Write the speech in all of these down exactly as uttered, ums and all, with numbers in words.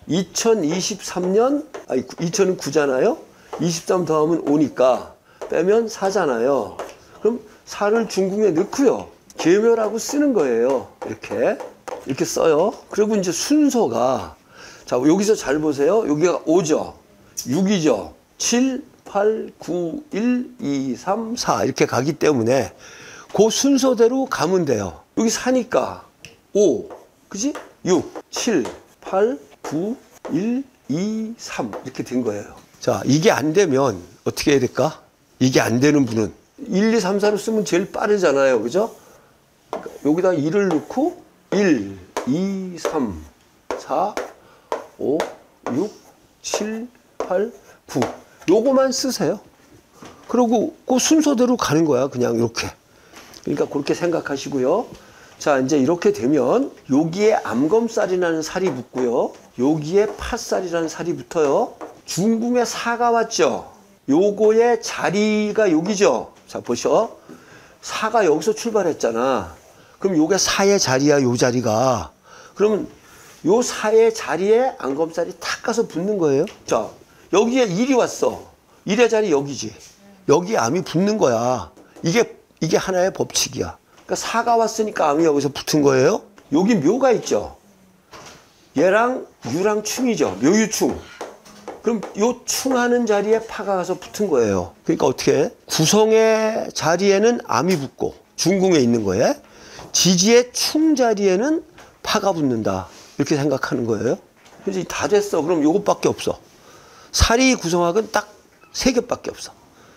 이천이십삼 년, 아니 이천은 구잖아요. 이십삼 더하면 오니까 빼면 사잖아요. 그럼 사를 중궁에 넣고요. 계멸하고 쓰는 거예요. 이렇게. 이렇게 써요. 그리고 이제 순서가, 자, 여기서 잘 보세요. 여기가 오죠. 육이죠. 칠, 팔, 구, 일, 이, 삼, 사 이렇게 가기 때문에 그 순서대로 가면 돼요. 여기 사니까 오, 그지? 육, 칠, 팔, 구, 일, 이, 삼 이렇게 된 거예요. 자, 이게 안 되면 어떻게 해야 될까? 이게 안 되는 분은 일, 이, 삼, 사로 쓰면 제일 빠르잖아요. 그죠? 그러니까 여기다 일을 넣고 일, 이, 삼, 사, 오, 육, 칠, 팔, 구 요거만 쓰세요. 그리고 그 순서대로 가는 거야. 그냥 이렇게. 그러니까 그렇게 생각하시고요. 자, 이제 이렇게 되면 여기에 암검살이라는 살이 붙고요. 여기에 팥살이라는 살이 붙어요. 중궁에 사가 왔죠. 요거의 자리가 여기죠. 자, 보셔. 사가 여기서 출발했잖아. 그럼 요게 사의 자리야, 요 자리가. 그러면 요 사의 자리에 암검살이 탁 가서 붙는 거예요. 자, 여기에 일이 왔어. 일의 자리 여기지. 여기에 암이 붙는 거야. 이게, 이게 하나의 법칙이야. 그러니까 사가 왔으니까 암이 여기서 붙은 거예요. 여기 묘가 있죠. 얘랑 유랑 충이죠. 묘유충. 그럼 요 충하는 자리에 파가 가서 붙은 거예요. 그러니까 어떻게 해? 구성의 자리에는 암이 붙고 중궁에 있는 거예요. 지지의 충 자리에는 파가 붙는다. 이렇게 생각하는 거예요. 그래서 다 됐어. 그럼 요것밖에 없어. 살이 구성학은 딱 세 개밖에 없어.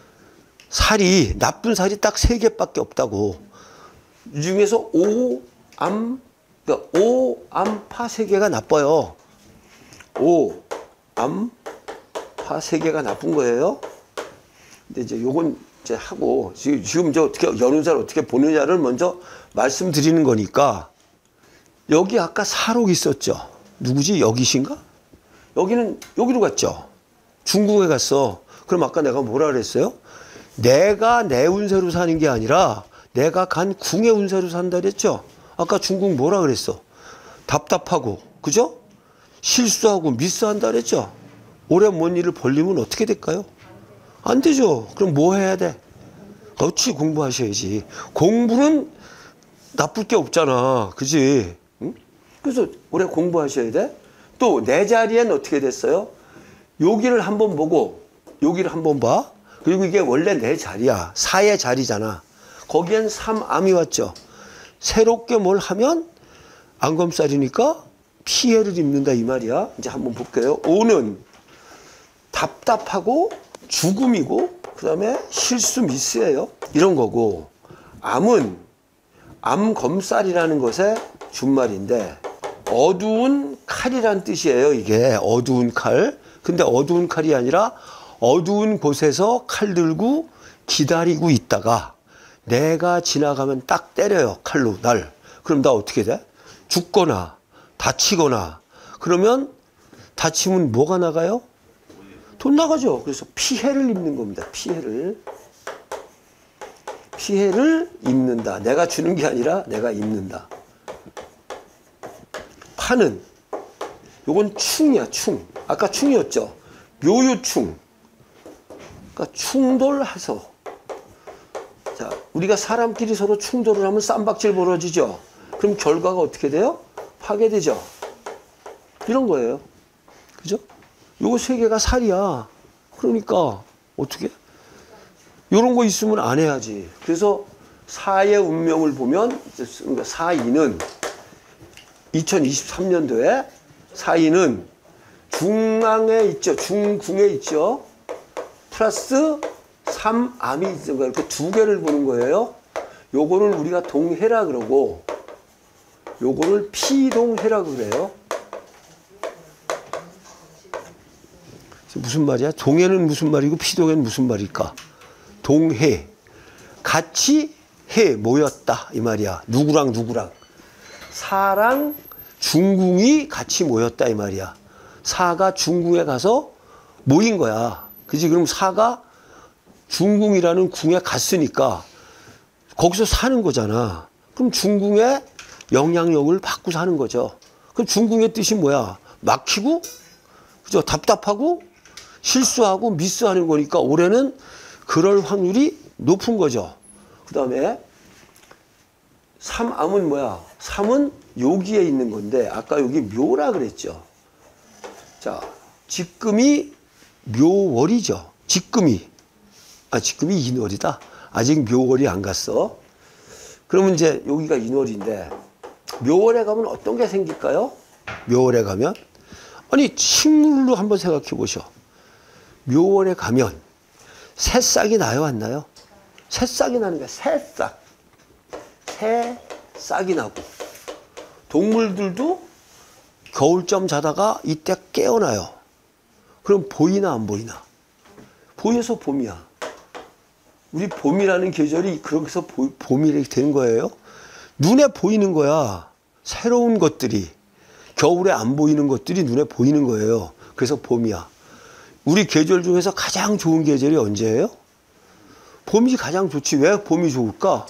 살이, 나쁜 살이 딱 세 개밖에 없다고. 이 중에서 오, 암, 그러니까 오, 암, 파 세 개가 나빠요. 오, 암, 파 세 개가 나쁜 거예요. 근데 이제 요건 이제 하고, 지금, 지금 이제 어떻게, 연운사를 어떻게 보느냐를 먼저 말씀드리는 거니까, 여기 아까 사록 있었죠. 누구지? 여기신가? 여기는, 여기로 갔죠. 중궁에 갔어. 그럼 아까 내가 뭐라 그랬어요? 내가 내 운세로 사는 게 아니라 내가 간 궁의 운세로 산다 그랬죠? 아까 중궁 뭐라 그랬어? 답답하고, 그죠? 실수하고 미스한다 그랬죠? 오래 뭔 일을 벌리면 어떻게 될까요? 안 되죠. 그럼 뭐 해야 돼? 그렇지, 공부하셔야지. 공부는 나쁠 게 없잖아. 그지? 응? 그래서 오래 공부하셔야 돼. 또 내 자리엔 어떻게 됐어요? 여기를 한번 보고 여기를 한번 봐. 그리고 이게 원래 내 자리야. 사의 자리잖아. 거기엔 삼암이 왔죠. 새롭게 뭘 하면 안검살이니까 피해를 입는다 이 말이야. 이제 한번 볼게요. 오는 답답하고 죽음이고 그 다음에 실수 미스예요. 이런 거고, 암은 암검살이라는 것의 준말인데 어두운 칼이란 뜻이에요. 이게 어두운 칼. 근데 어두운 칼이 아니라 어두운 곳에서 칼 들고 기다리고 있다가 내가 지나가면 딱 때려요. 칼로 날. 그럼 나 어떻게 돼? 죽거나 다치거나. 그러면 다치면 뭐가 나가요? 돈 나가죠. 그래서 피해를 입는 겁니다. 피해를. 피해를 입는다. 내가 주는 게 아니라 내가 입는다. 파는 요건 충이야. 충. 아까 충이었죠. 묘유충. 그러니까 충돌해서. 자, 우리가 사람끼리 서로 충돌을 하면 쌈박질 벌어지죠. 그럼 결과가 어떻게 돼요? 파괴되죠. 이런 거예요. 그죠? 요거 세 개가 살이야. 그러니까 어떻게? 요런 거 있으면 안 해야지. 그래서 사의 운명을 보면 사인은 이천이십삼 년도에 사인은 중앙에 있죠. 중궁에 있죠. 플러스 삼암이 있는 거예요. 이렇게 두 개를 보는 거예요. 요거를 우리가 동해라 그러고 요거를 피동해라 그래요. 무슨 말이야? 동해는 무슨 말이고 피동해는 무슨 말일까? 동해. 같이 해 모였다 이 말이야. 누구랑 누구랑. 사랑 중궁이 같이 모였다 이 말이야. 사가 중궁에 가서 모인 거야. 그지? 그럼 사가 중궁이라는 궁에 갔으니까 거기서 사는 거잖아. 그럼 중궁의 영향력을 받고 사는 거죠. 그럼 중궁의 뜻이 뭐야? 막히고, 그죠? 답답하고, 실수하고, 미스하는 거니까 올해는 그럴 확률이 높은 거죠. 그 다음에 삼암은 뭐야? 삼은 여기에 있는 건데, 아까 여기 묘라 그랬죠. 자, 직금이 묘월이죠. 직금이. 아, 직금이 인월이다. 아직 묘월이 안 갔어. 그러면 이제 여기가 인월인데, 묘월에 가면 어떤 게 생길까요? 묘월에 가면? 아니, 식물로 한번 생각해 보셔. 묘월에 가면 새싹이 나요, 안 나요? 새싹이 나는 거야, 새싹. 새싹이 나고. 동물들도 겨울잠 자다가 이때 깨어나요. 그럼 보이나 안 보이나? 보여서 봄이야. 우리 봄이라는 계절이 그렇게서 봄이 되는 거예요. 눈에 보이는 거야. 새로운 것들이. 겨울에 안 보이는 것들이 눈에 보이는 거예요. 그래서 봄이야. 우리 계절 중에서 가장 좋은 계절이 언제예요? 봄이 가장 좋지. 왜 봄이 좋을까?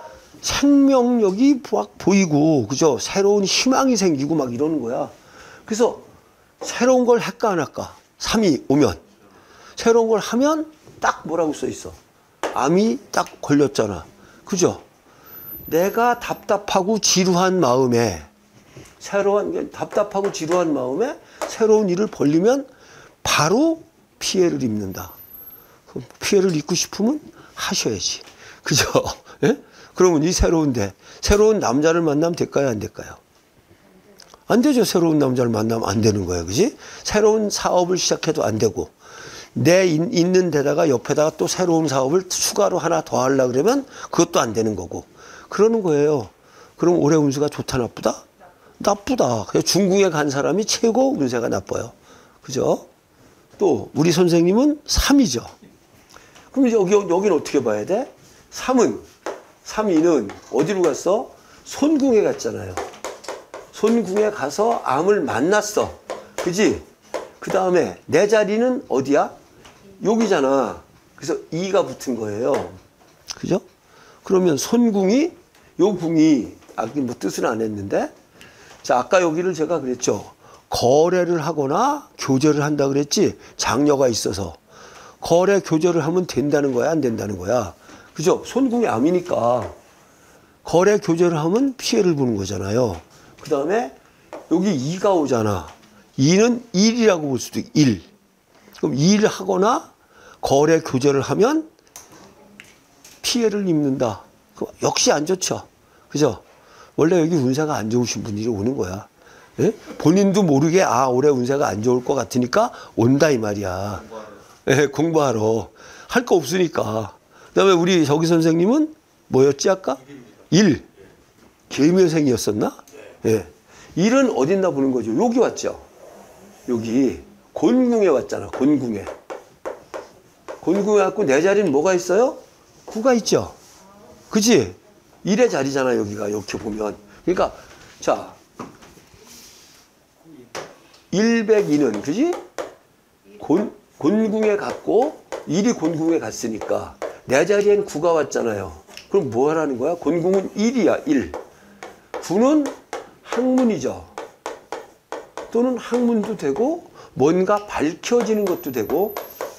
생명력이 막 보이고, 그죠? 새로운 희망이 생기고 막 이러는 거야. 그래서 새로운 걸 할까 안 할까? 삼이 오면. 새로운 걸 하면 딱 뭐라고 써 있어? 암이 딱 걸렸잖아. 그죠? 내가 답답하고 지루한 마음에, 새로운, 답답하고 지루한 마음에 새로운 일을 벌리면 바로 피해를 입는다. 피해를 입고 싶으면 하셔야지. 그죠? 예? 그러면 이 새로운데, 새로운 남자를 만나면 될까요? 안 될까요? 안 되죠. 새로운 남자를 만나면 안 되는 거예요. 그지? 새로운 사업을 시작해도 안 되고, 내 있는 데다가 옆에다가 또 새로운 사업을 추가로 하나 더 하려고 그러면 그것도 안 되는 거고. 그러는 거예요. 그럼 올해 운수가 좋다, 나쁘다? 나쁘다. 중궁에 간 사람이 최고 운세가 나빠요. 그죠? 또, 우리 선생님은 삼이죠. 그럼 여기, 여기는 어떻게 봐야 돼? 삼은, 삼이는 어디로 갔어? 손궁에 갔잖아요. 손궁에 가서 암을 만났어. 그지? 그 다음에 내 자리는 어디야? 여기잖아. 그래서 이가 붙은 거예요. 그죠? 그러면 손궁이, 요 궁이, 아까 뭐 뜻은 안 했는데, 자, 아까 여기를 제가 그랬죠. 거래를 하거나 교제를 한다 그랬지. 장녀가 있어서. 거래, 교제를 하면 된다는 거야, 안 된다는 거야. 그죠? 손궁이 암이니까 거래, 교제를 하면 피해를 보는 거잖아요. 그 다음에 여기 이가 오잖아. 이는 일이라고 볼 수도 있고, 일. 그럼 일을 하거나 거래, 교제를 하면 피해를 입는다. 역시 안 좋죠. 그죠? 원래 여기 운세가 안 좋으신 분들이 오는 거야. 예? 본인도 모르게 아 올해 운세가 안 좋을 것 같으니까 온다 이 말이야. 예, 공부하러. 할 거 없으니까. 그 다음에 우리 저기 선생님은 뭐였지 아까? 일. 계묘생이었었나? 예. 일은 어딨나 보는 거죠. 여기 왔죠. 여기 곤궁에 왔잖아. 곤궁에. 곤궁에 왔고 내 자리는 뭐가 있어요? 구가 있죠. 그치? 일의 자리잖아 여기가. 이렇게 보면. 그러니까 자 일백이는 그지? 곤, 곤궁에 갔고 일이 곤궁에 갔으니까 내 자리엔 구가 왔잖아요. 그럼 뭐 하라는 거야? 곤궁은 일이야. 일. 구는 학문이죠. 또는 학문도 되고 뭔가 밝혀지는 것도 되고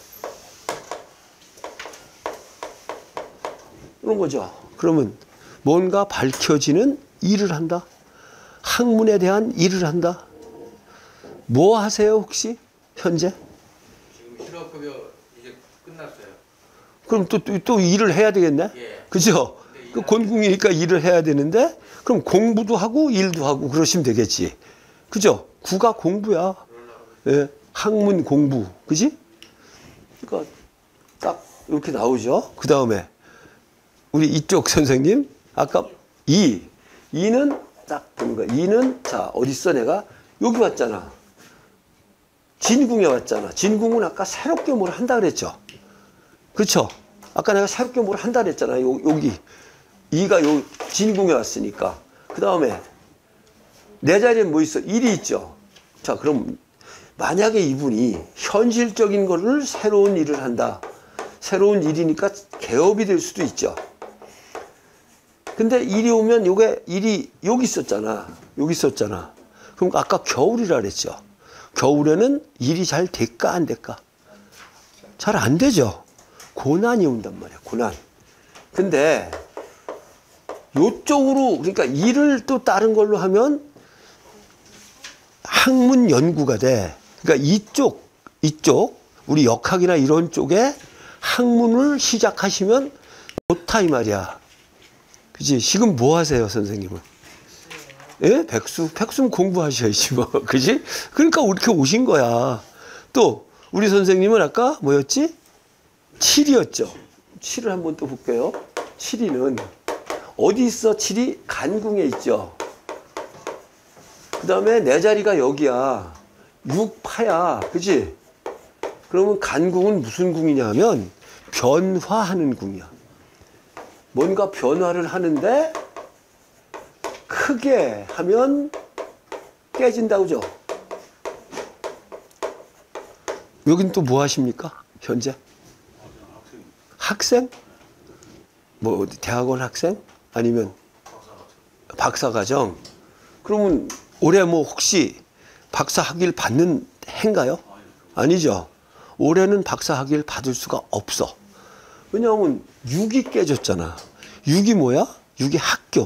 그런 거죠. 그러면 뭔가 밝혀지는 일을 한다. 학문에 대한 일을 한다. 뭐 하세요 혹시 현재? 지금 실업급여 이제 끝났어요. 그럼 또, 또, 또 일을 해야 되겠네? 예. 그죠? 그 곤궁이니까 일을 해야 되는데 그럼 공부도 하고 일도 하고 그러시면 되겠지. 그죠? 구가 공부야. 예. 학문 공부. 그지? 그러니까 딱 이렇게 나오죠. 그 다음에 우리 이쪽 선생님 아까 이. 이는 딱 보는 거야. 이는 자 어디 있어 내가? 여기 왔잖아. 진궁에 왔잖아. 진궁은 아까 새롭게 뭘 한다 그랬죠. 그렇죠? 아까 내가 새롭게 뭘 한다 그랬잖아. 요, 여기 이가 요 진궁에 왔으니까. 그 다음에 내 자리에 뭐 있어? 일이 있죠. 자 그럼 만약에 이분이 현실적인 거를 새로운 일을 한다. 새로운 일이니까 개업이 될 수도 있죠. 근데 일이 오면 요게 일이 여기 있었잖아. 여기 있었잖아. 그럼 아까 겨울이라 그랬죠. 겨울에는 일이 잘 될까 안 될까? 잘 안 되죠. 고난이 온단 말이야. 고난. 근데 요쪽으로 그러니까 일을 또 다른 걸로 하면 학문 연구가 돼. 그러니까 이쪽 이쪽 우리 역학이나 이런 쪽에 학문을 시작하시면 좋다 이 말이야. 그지? 지금 뭐 하세요, 선생님은? 예? 백수? 백수는 공부하셔야지 뭐. 그지? 그러니까 이렇게 오신 거야. 또 우리 선생님은 아까 뭐였지? 칠이었죠. 칠을 한번 또 볼게요. 칠이는 어디 있어? 칠이 간궁에 있죠. 그 다음에 내 자리가 여기야. 육파야. 그지? 그러면 간궁은 무슨 궁이냐 하면 변화하는 궁이야. 뭔가 변화를 하는데 크게 하면 깨진다고 그죠? 여긴 또 뭐 하십니까? 현재? 학생? 뭐 대학원 학생? 아니면 박사과정? 그러면 올해 뭐 혹시 박사학위를 받는 해인가요? 아니죠. 올해는 박사학위를 받을 수가 없어. 왜냐하면 육이 깨졌잖아. 육이 뭐야? 육이 학교,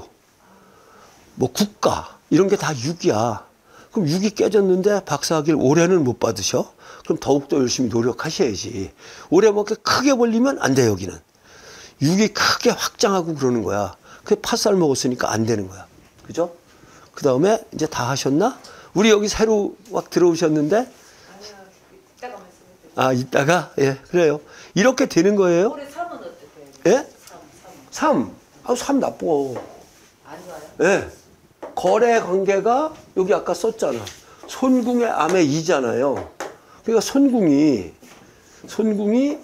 뭐 국가 이런 게 다 육이야. 그럼 육이 깨졌는데 박사학위를 올해는 못 받으셔? 그럼 더욱더 열심히 노력하셔야지. 올해 뭐 이렇게 크게 벌리면 안 돼. 여기는 육이 크게 확장하고 그러는 거야. 그게 팥살 먹었으니까 안 되는 거야. 그죠? 그 다음에 이제 다 하셨나? 우리 여기 새로 막 들어오셨는데 이따가 말씀해 드릴게요. 아 이따가 예 그래요. 이렇게 되는 거예요. 올해 삼은 어떻게 해요? 예? 삼, 삼. 삼. 아, 삼 나쁘고. 안 좋아요? 예. 거래 관계가 여기 아까 썼잖아. 손궁의 암의 이잖아요. 그러니까 손궁이 손궁이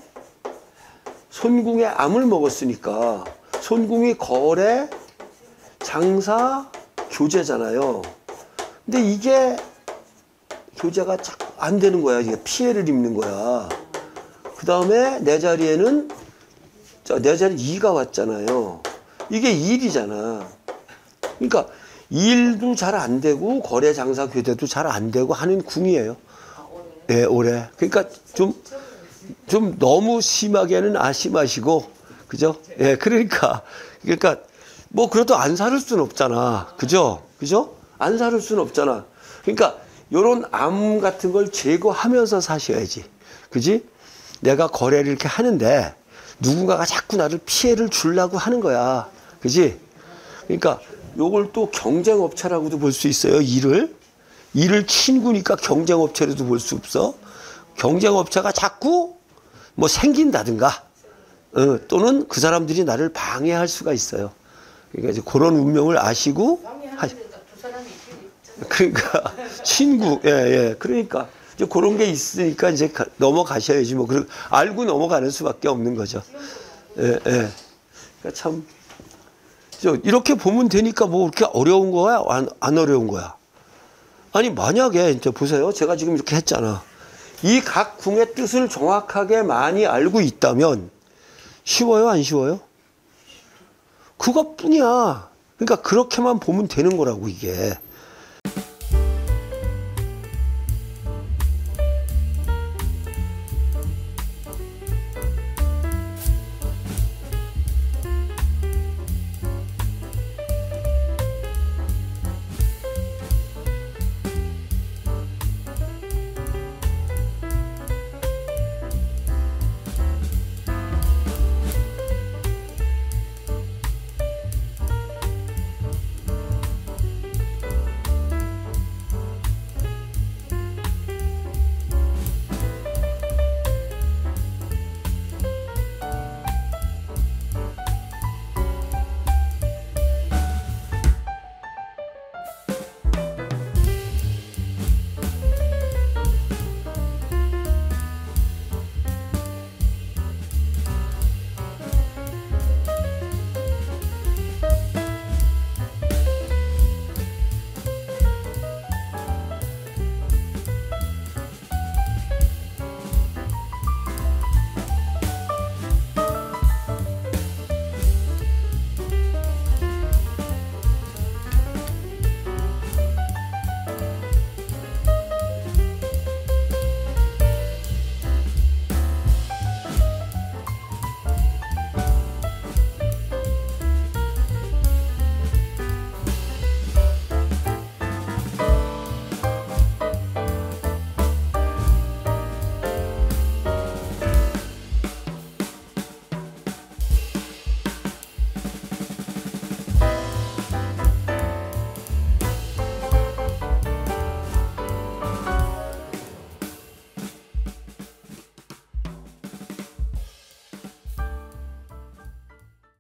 손궁의 암을 먹었으니까 손궁이 거래 장사 교제잖아요. 근데 이게 교제가 자꾸 안 되는 거야. 이게 피해를 입는 거야. 그 다음에 내 자리에는 자, 내 자리 이가 왔잖아요. 이게 일이잖아. 그러니까 일도 잘 안 되고 거래 장사 교대도 잘 안 되고 하는 궁이에요. 아, 올해. 예, 올해. 그러니까 좀, 좀 너무 심하게는 아심하시고, 그죠? 예, 그러니까. 그러니까 뭐 그래도 안 살을 수는 없잖아. 그죠? 그죠? 안 살을 수는 없잖아. 그러니까 요런 암 같은 걸 제거하면서 사셔야지. 그지? 내가 거래를 이렇게 하는데 누군가가 자꾸 나를 피해를 주려고 하는 거야. 그지? 그러니까 요걸 또 경쟁업체라고도 볼 수 있어요. 일을. 일을 친구니까 경쟁업체로도 볼 수 없어. 경쟁업체가 자꾸 뭐 생긴다든가, 어, 또는 그 사람들이 나를 방해할 수가 있어요. 그러니까 이제 그런 운명을 아시고, 하, 방해하는데 두 사람이 있지. 그러니까 친구, 예, 예. 그러니까 이제 그런 게 있으니까 이제 가, 넘어가셔야지 뭐. 그 알고 넘어가는 수밖에 없는 거죠. 예, 예. 그러니까 참, 저 이렇게 보면 되니까 뭐 그렇게 어려운 거야? 안, 안 어려운 거야? 아니, 만약에, 이제 보세요. 제가 지금 이렇게 했잖아. 이 각 궁의 뜻을 정확하게 많이 알고 있다면 쉬워요? 안 쉬워요? 그것뿐이야. 그러니까 그렇게만 보면 되는 거라고, 이게.